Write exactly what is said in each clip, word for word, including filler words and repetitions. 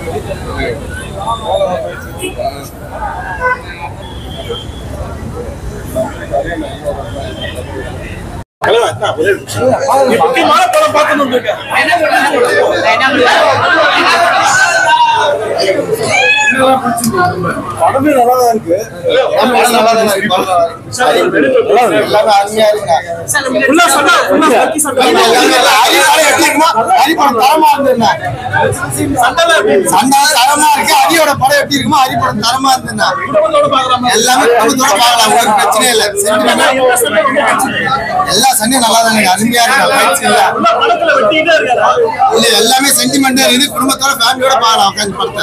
முக்கியமான படம் பார்க்கணும் படமே நல்லா தான் இருக்கு. அரியோட படம் எப்படி இருக்குமோ அரி படம் தரமா இருந்ததுன்னா எல்லாமே குடும்பத்தோட பார்க்கலாம். ஒரு பிரச்சனை இல்லை. எல்லா சண்டையும் நல்லா தான் அருமையா இருக்கு. இல்ல எல்லாமே சென்டிமெண்டா இருக்கு. குடும்பத்தோட ஃபேமிலியோட பார்க்கலாம். உட்காந்து படத்தை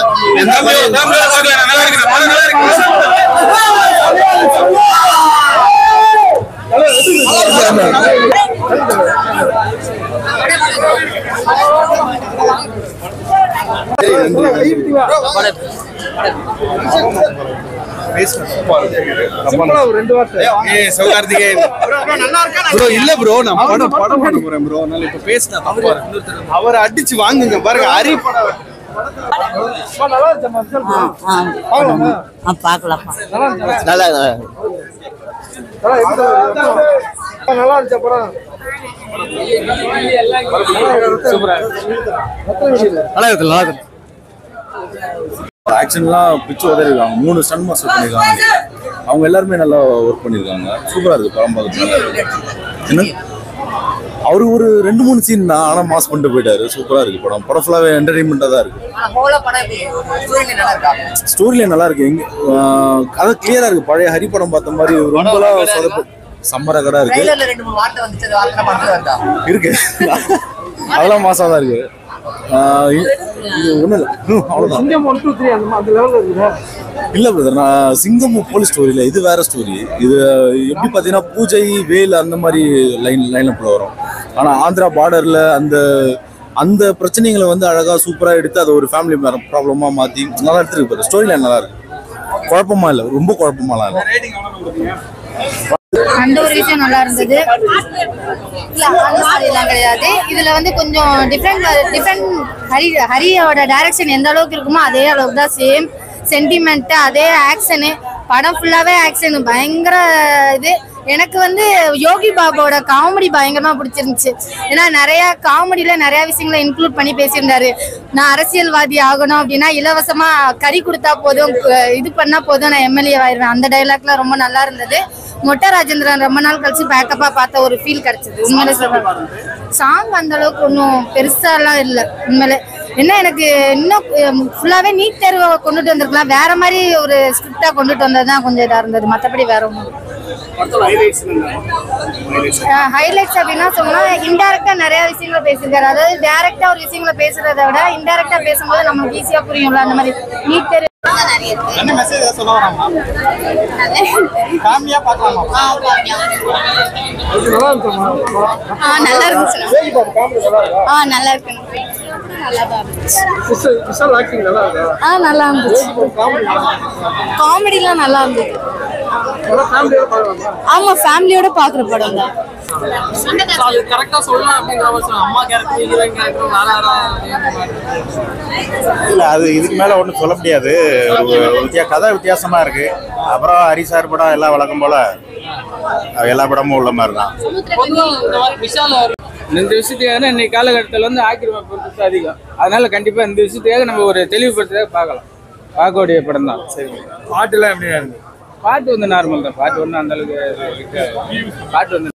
அவரை அடிச்சு வாங்குங்க பாருங்க. அரி படம் பாக்கலாம். நல்லா நல்லா இருந்துச்சு படம். நல்லா இருக்கு. நல்லா இருக்கு. ஆக்ஷன்லாம் பிச்சு உதறிருக்காங்க. மூணு ஸ்டன் மாஸ்டர் பண்ணிருக்காங்க. அவங்க எல்லாருமே நல்லா ஒர்க் பண்ணிருக்காங்க. சூப்பரா இருக்கு படம் பார்க்க. என்ன அவரு ஒரு ரெண்டு மூணு சீன் தான், ஆனா மாஸ் பண்ணிட்டு போயிட்டாரு. சூப்பரா இருக்கு படம். படம் ஃபுல்லாவே என்டர்டைன்மெண்டா தான் இருக்கு. ஸ்டோரியில நல்லா இருக்கு. எங்க கதை கிளியரா இருக்கு. பழைய ஹரி படம் பார்த்த மாதிரி ரொம்பலாம் சொதப்பு சம்மரகடா இருக்கு. இருக்கு அதெல்லாம் மாசா தான் இருக்கு. இல்ல பிரதர், நான் சிங்கம் போலீஸ் ஸ்டோரியில இது வேற ஸ்டோரி. இது எப்படி பாத்தீங்கன்னா பூஜை வேல் அந்த மாதிரி லைன் லைன்ல போல வரும். ஆனா ஆந்திரா பார்டர்ல அந்த அந்த பிரச்சனைகளை வந்து அழகா சூப்பரா எடுத்து அதை ஒரு ஃபேமிலி ப்ராப்ளமா மாத்தி நல்லா எடுத்துருக்கு. ஸ்டோரி லைன் நல்லா இருக்கு. குழப்பமா இல்லை, ரொம்ப குழப்பமாலாம் இல்லை. அந்த ஒரு விஷயம் நல்லா இருந்தது. கிடையாது இதுல வந்து கொஞ்சம் டிஃப்ரெண்ட் டிஃப்ரெண்ட் ஹரி ஹரியோட டைரக்ஷன் எந்த அளவுக்கு இருக்குமோ அதே அளவுக்கு தான் சேம் சென்டிமெண்ட், அதே ஆக்ஷனு. படம் ஃபுல்லாவே ஆக்ஷன் பயங்கர இது. எனக்கு வந்து யோகி பாபோட காமெடி பயங்கரமா பிடிச்சிருந்துச்சு. ஏன்னா நிறைய காமெடியில நிறைய விஷயங்களை இன்க்ளூட் பண்ணி பேசியிருந்தாரு. நான் அரசியல்வாதி ஆகணும் அப்படின்னா இலவசமா கறி கொடுத்தா போதும், இது பண்ணா போதும், நான் எம்எல்ஏ ஆயிடுவேன். அந்த டைலாக்ல ரொம்ப நல்லா இருந்தது. மொட்டை ராஜேந்திரன் ரொம்ப நாள் கழிச்சு பேக்கப்பா பார்த்த ஒரு ஃபீல் கிடைச்சது. உண்மையிலே சொல்றேன். சாங் அந்த அளவுக்கு ஒன்றும் பெருசாலாம் இல்லை. உண்மையிலே என்ன எனக்கு இன்னும் ஃபுல்லாவே நீட் தேர்வை கொண்டுட்டு வந்திருக்கலாம். வேற மாதிரி ஒரு ஸ்கிரிப்டா கொண்டுட்டு வந்ததுதான் கொஞ்சம் இதா இருந்தது. மற்றபடி வேற ஒன்றும் ஹைலைட்ஸ் அப்படின்னா சொன்னா இன்டைரக்டா நிறைய விஷயங்களை பேசியிருக்காரு. அதாவது டைரக்டா ஒரு விஷயங்களை பேசுறதை விட இன்டைரக்டா பேசும்போது நம்மளுக்கு ஈஸியா புரியும்ல. அந்த மாதிரி நீட் தேர்வு நல்லா இருந்துச்சு. நல்லா இருக்கு. நல்லா இருந்துச்சு. காமெடிலாம் நல்லா இருந்தது. ஆமா ஃபேமிலியோட பாக்குற படம் தான். இல்ல அது இதுக்கு மேல ஒன்றும் சொல்ல முடியாது. கதை வித்தியாசமா இருக்கு. அப்புறம் ஹரி சார் படம் எல்லாம் வழக்கம் போல எல்லா படமும் உள்ள மாதிரி தான். இந்த விஷயத்துக்காக இன்னைக்கு காலகட்டத்தில் வந்து ஆக்கிரமிப்பு அதிகம். அதனால கண்டிப்பா இந்த விஷயத்துக்காக நம்ம ஒரு தெளிவுபடுத்த பார்க்கலாம். பார்க்கக்கூடிய படம் தான். சரி, பாட்டுலாம் எப்படி இருக்கு? பாட்டு வந்து நார்மல் தான். பாட்டு ஒன்றும் அந்த அளவுக்கு பாட்டு வந்து